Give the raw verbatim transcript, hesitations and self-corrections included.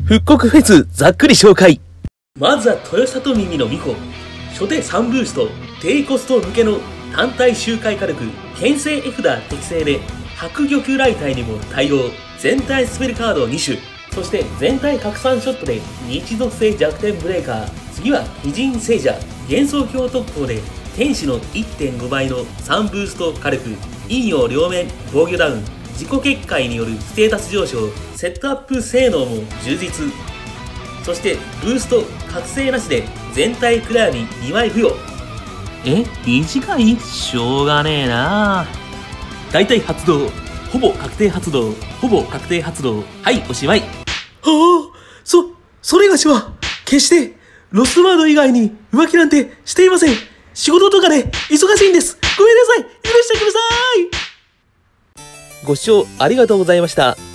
復刻フェスざっくり紹介。まずは豊里耳の美穂。初手さんブースト、低コスト向けの単体周回火力、牽制絵札適正で、白玉雷体にも対応。全体スペルカードに種。そして全体拡散ショットで日属性弱点ブレーカー。次は鬼人聖者。幻想郷特攻で天使の いってんご 倍のさんブースト火力。陰陽両面防御ダウン。自己結界によるステータス上昇。セットアップ性能も充実。そしてブースト覚醒なしで全体クラーににまい付与。え短いしょうがねえな。大体発動。ほぼ確定発動。ほぼ確定発動。はい、おしまい。はあ、そ、それがしは、決して、ロストワード以外に浮気なんてしていません。仕事とかで忙しいんです。ごめんなさい。許してください。ご視聴ありがとうございました。